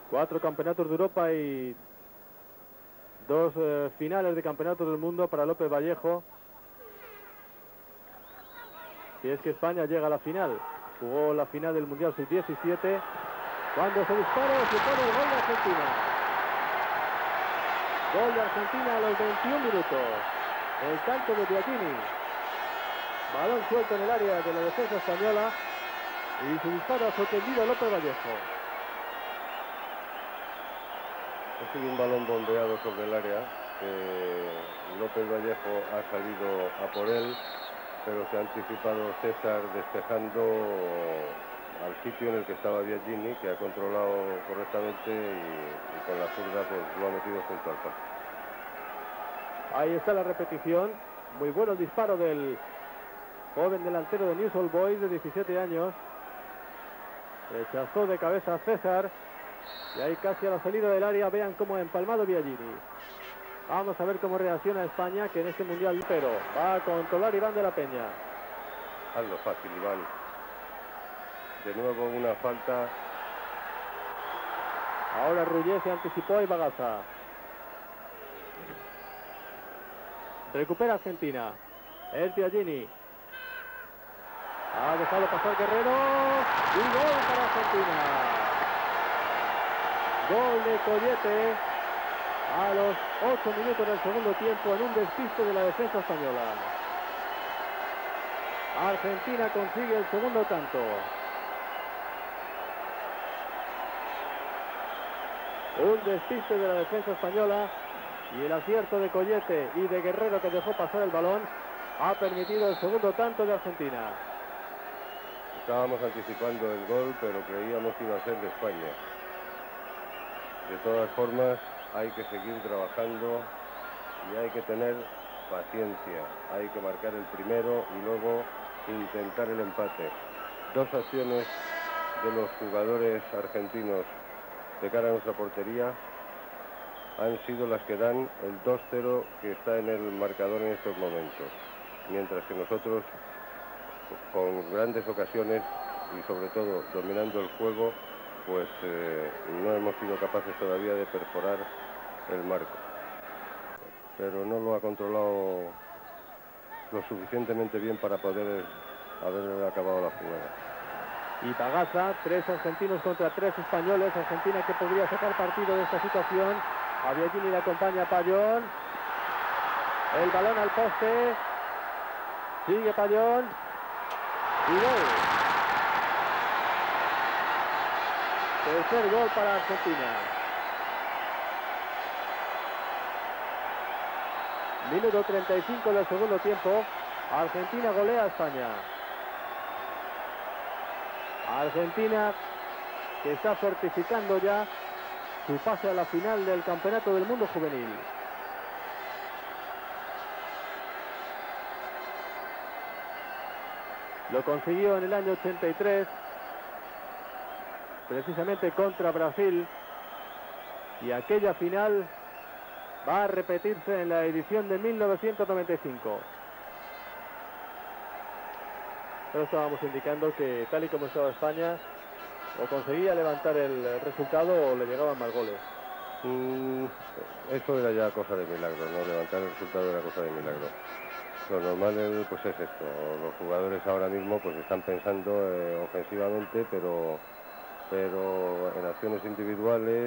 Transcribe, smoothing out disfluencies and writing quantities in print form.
4 campeonatos de Europa y 2 finales de campeonatos del mundo para López Vallejo. Si es que España llega a la final. Jugó la final del Mundial Sub-17. Cuando se dispara, se pone el gol de Argentina. Gol de Argentina a los 21 minutos. El tanto de Biagini. Balón suelto en el área de la defensa española. Y su disparo ha sorprendido a López Vallejo. Ha sido un balón bombeado sobre el área. López Vallejo ha salido a por él, pero se ha anticipado César despejando al sitio en el que estaba Biagini, que ha controlado correctamente y con la zurda pues lo ha metido junto al poste. Ahí está la repetición. Muy bueno el disparo del joven delantero de Newell's Old Boys de 17 años. Rechazó de cabeza a César. Y ahí casi a la salida del área, vean cómo ha empalmado Biagini. Vamos a ver cómo reacciona España, que en este mundial pero va a controlar Iván de la Peña. Hazlo fácil, Iván. De nuevo una falta. Ahora Rullé se anticipó y Bagaza. Recupera Argentina. Es Biagini. Ha dejado pasar Guerrero. Y gol para Argentina. Gol de Collete a los 8 minutos del segundo tiempo en un despiste de la defensa española. Argentina consigue el segundo tanto. Un despiste de la defensa española y el acierto de Collete y de Guerrero, que dejó pasar el balón, ha permitido el segundo tanto de Argentina. Estábamos anticipando el gol, pero creíamos que iba a ser de España. De todas formas, hay que seguir trabajando y hay que tener paciencia. Hay que marcar el primero y luego intentar el empate. 2 acciones de los jugadores argentinos de cara a nuestra portería han sido las que dan el 2-0 que está en el marcador en estos momentos. Mientras que nosotros, con grandes ocasiones y sobre todo dominando el juego, pues no hemos sido capaces todavía de perforar el marco. Pero no lo ha controlado lo suficientemente bien para poder haber acabado la jugada. Y Bagaza, 3 argentinos contra 3 españoles. Argentina que podría sacar partido de esta situación. A Biagini le acompaña Payón. El balón al poste. Sigue Payón. Y gol. Tercer gol para Argentina. Minuto 35 del segundo tiempo. Argentina golea a España. Argentina que está certificando ya su pase a la final del Campeonato del Mundo Juvenil. Lo consiguió en el año 83, precisamente contra Brasil, y aquella final va a repetirse en la edición de 1995. Pero estábamos indicando que tal y como estaba España, o conseguía levantar el resultado o le llegaban más goles. Eso era ya cosa de milagro, ¿no? Levantar el resultado era cosa de milagro. Lo normal pues es esto. Los jugadores ahora mismo pues están pensando ofensivamente, pero en acciones individuales.